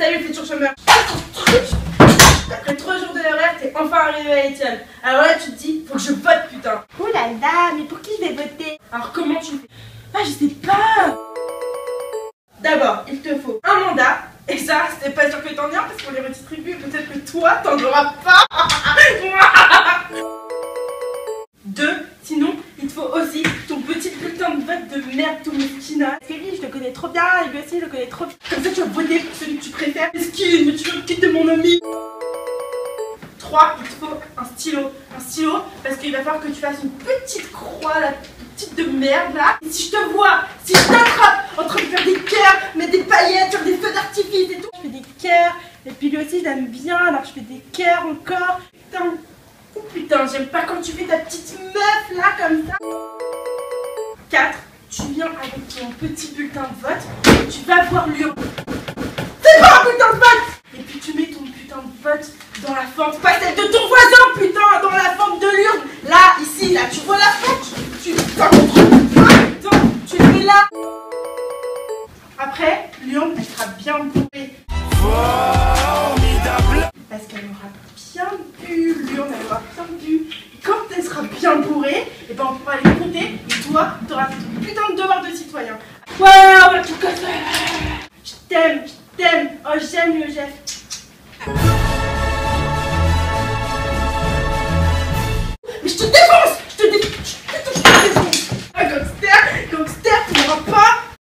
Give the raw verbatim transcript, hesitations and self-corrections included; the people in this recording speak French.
Salut futur chômeur. Après trois jours de l'horaire, t'es enfin arrivé à Étienne. Alors là, tu te dis, faut que je vote, putain. Oh là là, mais pour qui je vais voter? Alors comment tu fais? Ah, je sais pas. D'abord, il te faut un mandat. Et ça, c'était pas sûr que t'en aies un parce qu'on les redistribue. Peut-être que toi, t'en auras pas. Deux, sinon, il te faut aussi ton petit bulletin de vote de merde tout mesquina. Parce que lui, je le connais trop bien, et lui aussi, je le connais trop bien. Comme ça, tu vas voter pour celui que tu préfères. Mesquine, mais tu veux me quitter mon ami. Trois, il te faut un stylo. Un stylo, parce qu'il va falloir que tu fasses une petite croix, la petite de merde là. Et si je te vois, si je t'attrape en train de faire des cœurs, mettre des paillettes, faire des feux d'artifice et tout. Je fais des cœurs, et puis lui aussi, je l'aime bien, alors je fais des cœurs encore. Putain, oh putain, j'aime pas quand tu fais ta petite meuf là comme ça. Quatre, tu viens avec ton petit bulletin de vote, tu vas voir Lyon. C'est pas un bulletin de vote. Et puis tu mets ton putain de vote dans la fente, pas celle de ton voisin, putain, dans la fente de l'urne. Là, ici, là, tu vois la fente. Tu putain, putain, tu le mets là. Après, l'urne, elle sera bien bourrée. Formidable. Parce qu'elle aura bien bu, l'urne, elle aura bien bu. Et quand elle sera bien bourrée, et ben on pourra aller compter. Et toi, t'auras fait ton putain de devoir de citoyen. Ouais, on va tout casser. Je t'aime, je t'aime. Oh, j'aime le Jeff.